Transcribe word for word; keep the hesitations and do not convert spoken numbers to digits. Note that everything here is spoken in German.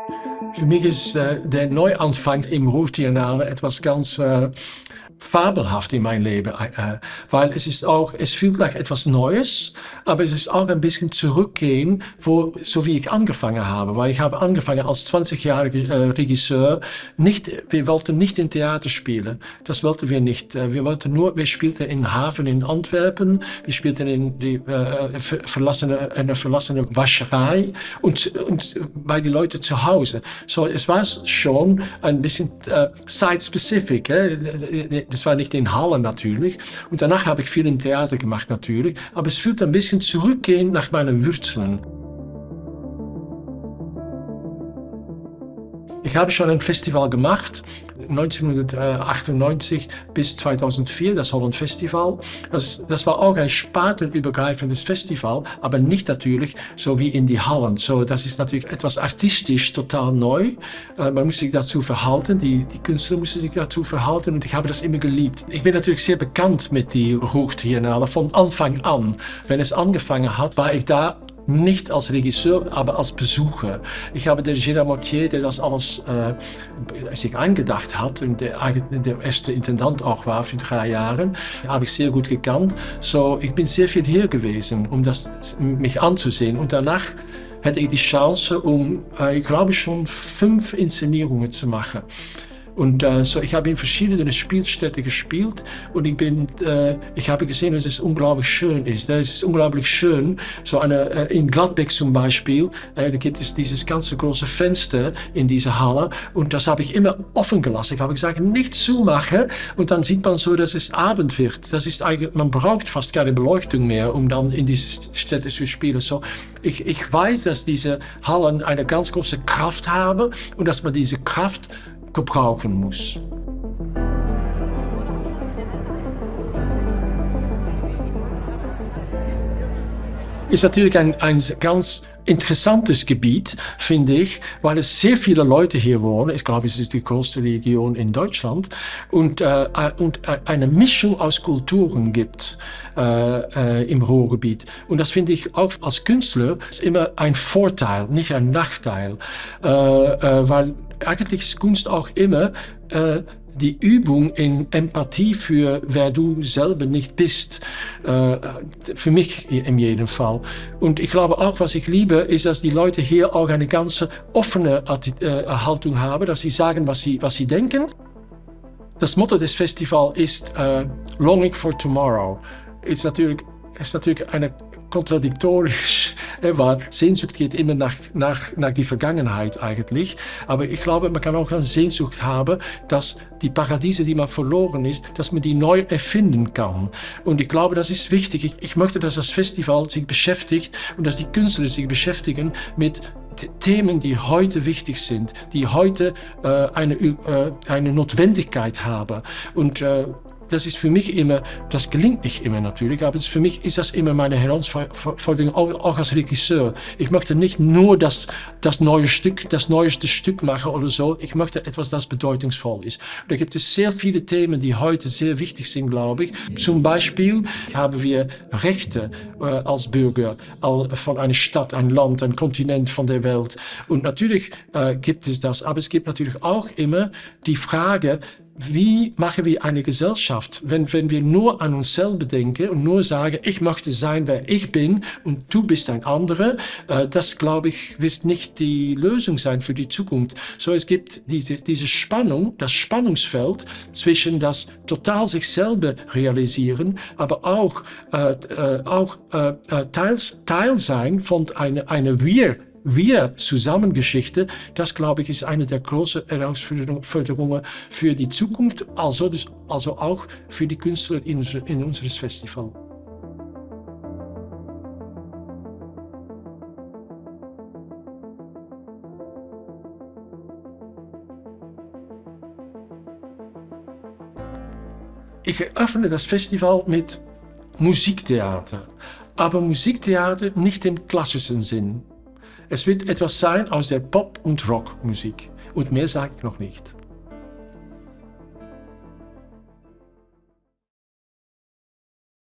Für mich ist äh, der Neuanfang im Ruhrtriennale etwas ganz äh, fabelhaft in mein Leben, äh, weil es ist auch, es fühlt nach etwas Neues, aber es ist auch ein bisschen zurückgehen, wo, so wie ich angefangen habe, weil ich habe angefangen als zwanzigjähriger äh, Regisseur, nicht, wir wollten nicht in Theater spielen, das wollten wir nicht, wir wollten nur, wir spielten in Hafen in Antwerpen, wir spielten in die äh, verlassene, eine verlassene Wascherei und, und bei den Leuten zu Hause. So, es war schon ein bisschen äh, site-specific, äh? Das war nicht in Hallen natürlich. Und danach habe ich viel im Theater gemacht natürlich. Aber es fühlt ein bisschen zurückgehen nach meinen Wurzeln. Ich habe schon ein Festival gemacht, neunzehnhundertachtundneunzig bis zweitausendvier, das Holland Festival. Das, das war auch ein spartenübergreifendes Festival, aber nicht natürlich so wie in die Hallen. So, das ist natürlich etwas artistisch total neu. Äh, man muss sich dazu verhalten, die, die Künstler müssen sich dazu verhalten und ich habe das immer geliebt. Ich bin natürlich sehr bekannt mit die Ruhrtriennale von Anfang an. Wenn es angefangen hat, war ich da nicht als Regisseur, aber als Besucher. Ich habe den Gérard Mortier, der das alles äh, sich eingedacht hat und der, der erste Intendant auch war für drei Jahre, habe ich sehr gut gekannt. So, ich bin sehr viel hier gewesen, um das mich anzusehen. Und danach hatte ich die Chance, um, äh, ich glaube schon fünf Inszenierungen zu machen. Und äh, so, ich habe in verschiedenen Spielstätten gespielt und ich bin, äh, ich habe gesehen, dass es unglaublich schön ist. Es ist unglaublich schön, so eine, äh, in Gladbeck zum Beispiel, äh, da gibt es dieses ganze große Fenster in dieser Halle und das habe ich immer offen gelassen. Ich habe gesagt, nicht zumachen und dann sieht man so, dass es Abend wird. Das ist eigentlich, man braucht fast keine Beleuchtung mehr, um dann in diese Städte zu spielen. So, ich, ich weiß, dass diese Hallen eine ganz große Kraft haben und dass man diese Kraft gebrauchen muss. Ist natürlich ein, ein ganz interessantes Gebiet, finde ich, weil es sehr viele Leute hier wohnen. Ich glaube, es ist die größte Region in Deutschland und, äh, und eine Mischung aus Kulturen gibt äh, äh, im Ruhrgebiet. Und das finde ich auch als Künstler ist immer ein Vorteil, nicht ein Nachteil, äh, äh, weil eigentlich ist Kunst auch immer äh, die Übung in Empathie für wer du selber nicht bist, äh, für mich in jedem Fall. Und ich glaube auch, was ich liebe, ist, dass die Leute hier auch eine ganz offene äh, Haltung haben, dass sie sagen, was sie, was sie denken. Das Motto des Festivals ist äh, Longing for Tomorrow. Ist natürlich, ist natürlich eine kontradiktorisch, weil Sehnsucht geht immer nach, nach, nach die Vergangenheit eigentlich. Aber ich glaube, man kann auch eine Sehnsucht haben, dass die Paradiese, die man verloren ist, dass man die neu erfinden kann. Und ich glaube, das ist wichtig. Ich, ich möchte, dass das Festival sich beschäftigt und dass die Künstler sich beschäftigen mit Themen, die heute wichtig sind, die heute äh, eine, äh, eine Notwendigkeit haben. Und äh, das ist für mich immer, das gelingt nicht immer natürlich, aber für mich ist das immer meine Herausforderung, auch, auch als Regisseur. Ich möchte nicht nur das, das neue Stück, das neueste Stück machen oder so. Ich möchte etwas, das bedeutungsvoll ist. Und da gibt es sehr viele Themen, die heute sehr wichtig sind, glaube ich. Zum Beispiel haben wir Rechte äh, als Bürger von einer Stadt, ein Land, ein Kontinent von der Welt. Und natürlich äh, gibt es das, aber es gibt natürlich auch immer die Frage, wie machen wir eine Gesellschaft, wenn, wenn wir nur an uns selber denken und nur sagen, ich möchte sein, wer ich bin und du bist ein anderer, äh, das, glaube ich, wird nicht die Lösung sein für die Zukunft. So, es gibt diese, diese Spannung, das Spannungsfeld zwischen das total sich selber realisieren, aber auch, äh, äh, auch äh, teils, Teil sein von einer eine Wir Wir Zusammengeschichte, das glaube ich ist eine der großen Herausforderungen für die Zukunft, also, das, also auch für die Künstler in, in unseres Festival. Ich eröffne das Festival mit Musiktheater, aber Musiktheater nicht im klassischen Sinn. Es wird etwas sein aus der Pop- und Rockmusik. Und mehr sage ich noch nicht.